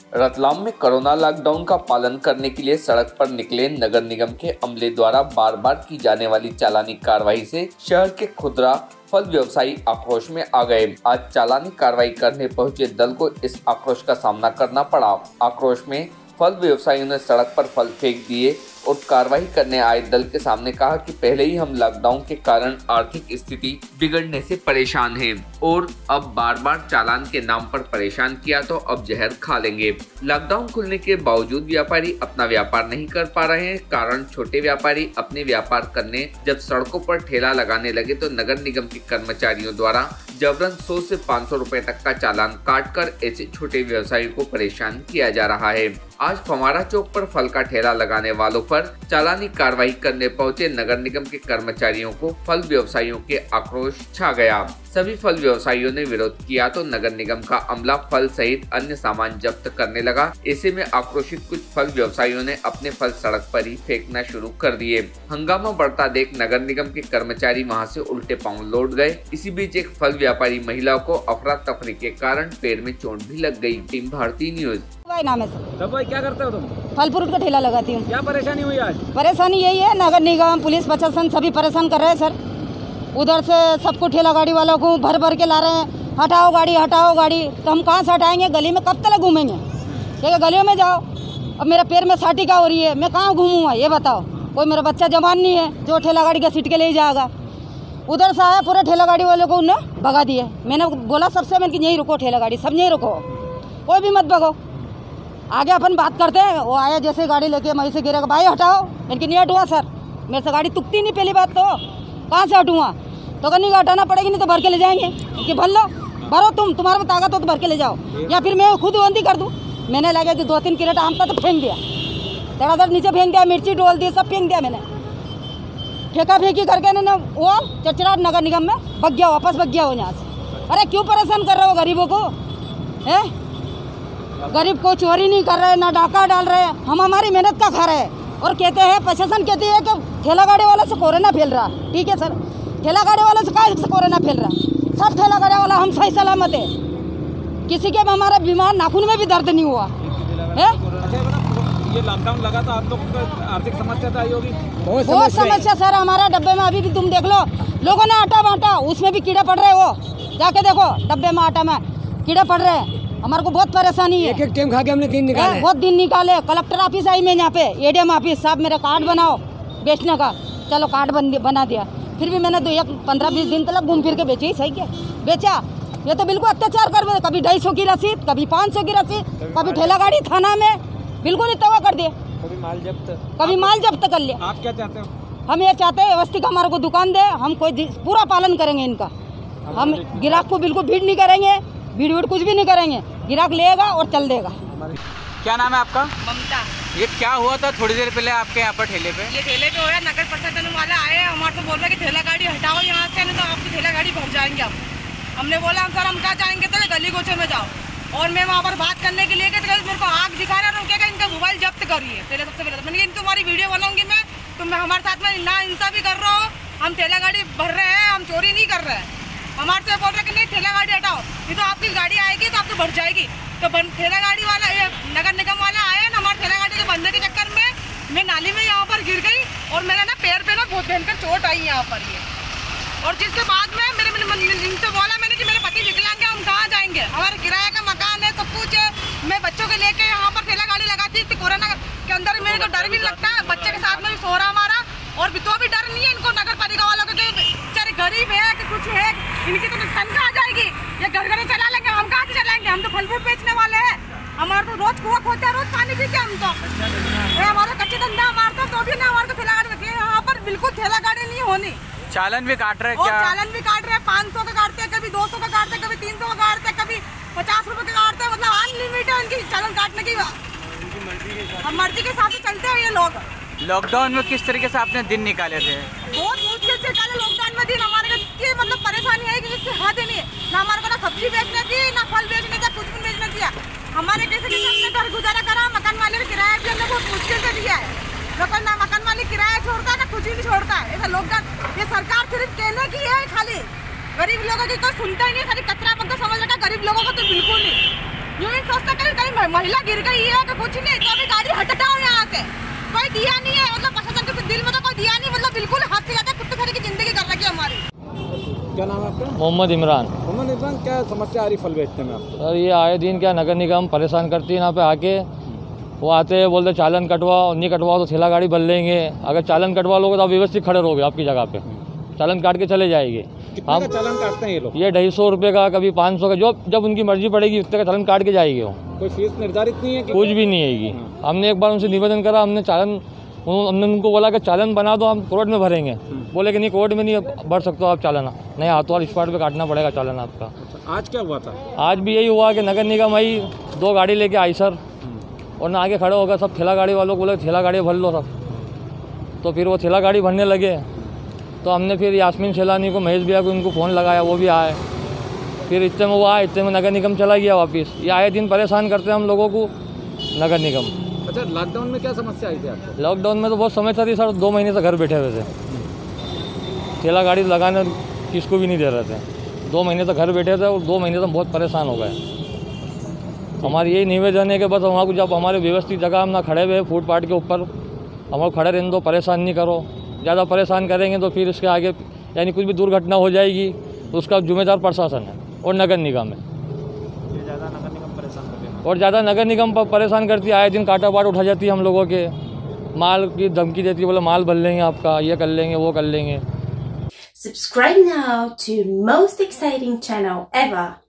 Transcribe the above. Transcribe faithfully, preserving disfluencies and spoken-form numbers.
रतलाम में corona lockdown का पालन करने के लिए सड़क पर निकले नगर निगम के अमले द्वारा बार बार की जाने वाली चालानी कार्रवाई से शहर के खुदरा फल व्यवसायी आक्रोश में आ गए। आज चालानी कार्रवाई करने पहुंचे दल को इस आक्रोश का सामना करना पड़ा। आक्रोश में फल व्यवसायियों ने सड़क पर फल फेंक दिए और कार्रवाई करने आए दल के सामने कहा कि पहले ही हम लॉकडाउन के कारण आर्थिक स्थिति बिगड़ने से परेशान हैं और अब बार बार चालान के नाम पर परेशान किया तो अब जहर खा लेंगे। लॉकडाउन खुलने के बावजूद व्यापारी अपना व्यापार नहीं कर पा रहे हैं, कारण छोटे व्यापारी अपने व्यापार करने जब सड़कों पर ठेला लगाने लगे तो नगर निगम के कर्मचारियों द्वारा जबरन सौ से पाँच सौ रुपए तक का चालान काटकर ऐसे छोटे व्यवसायियों को परेशान किया जा रहा है। आज फवारा चौक पर फल का ठेला लगाने वालों पर चालानी कार्रवाई करने पहुंचे नगर निगम के कर्मचारियों को फल व्यवसायियों के आक्रोश छा गया। सभी फल व्यवसायियों ने विरोध किया तो नगर निगम का अमला फल सहित अन्य सामान जब्त करने लगा। ऐसे में आक्रोशित कुछ फल व्यवसायियों ने अपने फल सड़क पर ही फेंकना शुरू कर दिए। हंगामा बढ़ता देख नगर निगम के कर्मचारी वहां से उल्टे पांव लौट गए। इसी बीच एक फल व्यापारी महिला को अफरा तफरी के कारण पैर में चोट भी लग गई। टीम भारतीय न्यूज। भाई नाम है सर। भाई क्या करते हो तुम? फल फ्रूट का ठेला लगाती हूँ। क्या परेशानी हुई आज? परेशानी यही है, नगर निगम पुलिस प्रशासन सभी परेशान कर रहे हैं सर। उधर से सबको ठेला गाड़ी वालों को भर भर के ला रहे हैं, हटाओ गाड़ी हटाओ गाड़ी। तो हम कहाँ से हटाएंगे? गली में कब तक घूमेंगे? देखिए गलियों में जाओ। अब मेरे पैर में साटिका हो रही है, मैं कहाँ घूमूंगा ये बताओ? कोई मेरा बच्चा जवान नहीं है जो ठेला गाड़ी का सीट के ले जाएगा। उधर से आया पूरे ठेला गाड़ी वालों को उन्हें भगा दिए। मैंने बोला सबसे मैंने कि यहीं रुको, ठेला गाड़ी सब यहीं रुको, कोई भी मत भगो, आगे अपन बात करते हैं। वो आया जैसे गाड़ी लेके वहीं से गिरेगा, भाई हटाओ। मैंने कि नहीं हटुआ सर, मेरे से गाड़ी तुकती नहीं। पहली बात तो कहाँ से हटूँगा? तो कहनी हटाना पड़ेगी, नहीं तो भर के ले जाएंगे। कि भर लो, भरो तुम, तुम्हारे ताकत हो तो भर के ले जाओ, या फिर मैं खुद बंदी कर दूँ। मैंने लगा कि दो तीन किरेट आम का तो फेंक दिया, धड़ाधड़ नीचे फेंक दिया, मिर्ची डोल दी, सब फेंक दिया मैंने। फेंका फेंकी करके ना वो चचरा नगर निगम में भग गया, वापस भग गया हो यहाँ से। अरे क्यों परेशान कर रहे हो गरीबों को? है गरीब को चोरी नहीं कर रहे, ना डाका डाल रहे, हम हमारी मेहनत का खा रहे हैं। और कहते हैं प्रशासन कहती है कि ठेला गाड़ी वाला से कोरोना फैल रहा। ठीक है सर, ठेला गाड़ी वाला से क्या कोरोना फैल रहा? सब ठेला गाड़ी वाला हम सही सलामत है, किसी के हमारा बीमार नाखून में भी दर्द नहीं हुआ है। ये लॉकडाउन लगा तो आप लोग को आर्थिक समस्या तो आई होगी? बहुत समस्या सर। हमारा डब्बे में अभी भी तुम देख लो, लोगों ने आटा बांटा, उसमें भी कीड़े पड़ रहे। वो जाके देखो डब्बे में आटा में कीड़े पड़ रहे हैं। हमारे को बहुत परेशानी है। एक एक टाइम खा के हमने दिन निकाले, बहुत दिन निकाले। कलेक्टर ऑफिस आई मैं यहाँ पे, एडीएम ऑफिस, साहब मेरा कार्ड बनाओ बेचने का। चलो कार्ड बन बना दिया, फिर भी मैंने दो एक पंद्रह बीस दिन तक घूम फिर के बेचे ही सही क्या बेचा। ये तो बिल्कुल अत्याचार कर दिए, कभी ढाई सौ की रसीद, कभी पाँच सौ की रसीद, कभी ठेला गाड़ी थाना में बिल्कुल तवा कर दिए, कभी माल जब्त कभी माल जब्त कर लिया। आप क्या चाहते हो? हम ये चाहते हैं व्यवस्थित हमारे को दुकान दे, हम कोई पूरा पालन करेंगे इनका। हम गिराक को बिल्कुल भीड़ नहीं करेंगे, भीड़ भीड़ कुछ भी नहीं करेंगे, गिराक लेगा और चल देगा। क्या नाम है आपका? ममता। ये क्या हुआ था थोड़ी देर पहले आपके यहाँ पर ठेले पे? ये ठेले पे हो रहा, नगर प्रशासन वाला आए हमारे से बोल रहे कि ठेला गाड़ी हटाओ यहाँ से, नहीं तो आपकी ठेला गाड़ी भर जाएंगे आप। हमने बोला हम सर हम क्या जाएंगे? तो गली गोचे में जाओ। और मैं वहाँ पर बात करने के लिए मेरे को आग दिखा रहा रोकेगा, इनका मोबाइल जब्त करिए पहले। सबसे पहले मैंने इनकी तुम्हारी वीडियो बनाऊंगी मैं, तुम हमारे साथ में ना इंसाफी कर रहे हो। हम ठेला गाड़ी भर रहे हैं, हम चोरी नहीं कर रहे हैं। हमारे से बोल रहे कि नहीं ठेला गाड़ी हटाओ, नहीं तो आपकी गाड़ी आएगी तो आपको भर जाएगी। तो ठेला गाड़ी वाला नगर निगम वाला आया ना, हमारे ठेला गाड़ी के बंदे के चक्कर में मैं नाली में यहाँ पर गिर गई और मेरा ना पैर पे ना बहुत भयंकर चोट आई यहाँ पर ये। और जिसके बाद में मेरे इनसे बोला मैंने कि मेरे पति विकलांग है, हम कहाँ जाएंगे? हमारे किराए का मकान है, सब कुछ है। मैं बच्चों के लेके यहाँ पर ठेला गाड़ी लगाती थी। कोरोना के अंदर मेरे को डर भी लगता है, बच्चे के साथ में भी सो रहा हमारा, और भी तो भी डर नहीं है इनको नगर पालिका वालों को कि बेचारे गरीब है कि कुछ है, इनकी तो तनख्वाह आ जाएगी, ये घर घर चला लेंगे। हम कहाँ से चलाएंगे? हम तो फल फ्रूट बेचने वाले हैं, हमारे तो रोज कुआ खोते हैं, रोज पानी पीते हैं हम तो। हमारा कच्चे धंधा हमारे तो, तो भी ना हमारे को ठेला गाड़ी यहाँ पर बिल्कुल ठेला गाड़ी नहीं होनी। चालन भी काट रहे क्या? चालन भी काट रहे हैं, पाँच सौ का काटते हैं, कभी दो सौ का काटते हैं, कभी तीन सौ का काटते हैं, कभी पचास रुपए का काटते हैं। मतलब अनलिमिटेड है इनकी चालन काटने की, हम मर्जी के हिसाब से चलते हैं ये लोग। लॉकडाउन में किस तरीके से आपने दिन निकाले थे? बहुत मुश्किल से निकाले लॉकडाउन में दिन। हमारे की मतलब परेशानी है कि जिससे हद नहीं है, ना हमारे को ना सब्जी बेचने दी, ना फल बेचने दिया, कुछ भी बेचने दिया। हमारे कैसे किसी हमने घर गुजारा करा, मकान वाले का किराया भी हमने बहुत मुश्किल से दिया है। लोग ना मकान वाले किराया छोड़ता है ना कुछ ही नहीं छोड़ता है। ऐसा लॉकडाउन ये सरकार सिर्फ कहने की है, खाली गरीब लोगों की कोई सुनता ही नहीं। सारी कचरा पत्ता समझ रखा गरीब लोगों को तो बिल्कुल नहीं। यूं ही सोचता कहीं कहीं महिला गिर गई है कि कुछ नहीं, तो अभी गाड़ी हटाओ यहाँ से। कोई दिया नहीं है, मतलब प्रशासन के दिल में तो कोई दिया नहीं, मतलब बिल्कुल हाथ से जाता है, कुत्ते खाने की जिंदगी कर रखी है हमारी। क्या नाम है आपका? मोहम्मद इमरान। मोहम्मद इमरान, क्या समस्या आ रही फल बेचने में आपको? सर ये आए दिन क्या नगर निगम परेशान करती है यहाँ पे आके। वो आते हैं बोलते चालन कटवाओ, नहीं कटवाओ तो ठेला गाड़ी भर लेंगे। अगर चालन कटवा लोगे तो आप व्यवस्थित खड़े रहोगे आपकी जगह पे, चालन काट के चले जाएंगे। कितने हम का चालान काटते हैं ये लोग? ये ढाई सौ रुपये का, कभी पाँच सौ का, जो जब उनकी मर्जी पड़ेगी उतने का चालन काट के जाएगी। वो कोई फीस निर्धारित नहीं है कि? कुछ भी नहीं आएगी। हमने एक बार उनसे निवेदन करा, हमने चालन हमने उनको बोला कि चालन बना दो, हम कोर्ट में भरेंगे। बोले कि नहीं कोर्ट में नहीं भर सकते हो आप चालन, नहीं हाथों और स्पॉट पे काटना पड़ेगा चालन आपका। आज क्या हुआ था? आज भी यही हुआ कि नगर निगम आई, दो गाड़ी लेके आई सर, और ना आगे खड़े हो गए सब ठेला गाड़ी वालों को बोले ठेला गाड़ी भर लो सब। तो फिर वो ठेला गाड़ी भरने लगे, तो हमने फिर यास्मीन सैलानी को, महेश भैया को, उनको फ़ोन लगाया, वो भी आए। फिर इतने में वो आए, इतने में नगर निगम चला गया वापस। ये आए दिन परेशान करते हैं हम लोगों को नगर निगम। अच्छा, लॉकडाउन में क्या समस्या आई थी आपको? लॉकडाउन में तो बहुत समस्या थी सर, दो महीने से घर बैठे हुए थे, ठेला गाड़ी लगाने किसको भी नहीं दे रहे थे। दो महीने तक घर बैठे थे और दो महीने तक बहुत परेशान हो गए। हमारी यही निवेदन है कि बस हमारे जब हमारे व्यवस्थित जगह हम ना खड़े हुए फुटपाथ के ऊपर, हमारे खड़े रहने दो, परेशान नहीं करो। ज़्यादा परेशान करेंगे तो फिर इसके आगे यानी कुछ भी दुर्घटना हो जाएगी तो उसका जिम्मेदार प्रशासन है और नगर निगम है। ज़्यादा नगर निगम परेशान करते हैं और ज़्यादा नगर निगम पर परेशान करती है, आए दिन काटा पाट उठा जाती है हम लोगों के, माल की धमकी देती है, बोले माल भर लेंगे आपका, ये कर लेंगे वो कर लेंगे। Subscribe now to most exciting channel ever.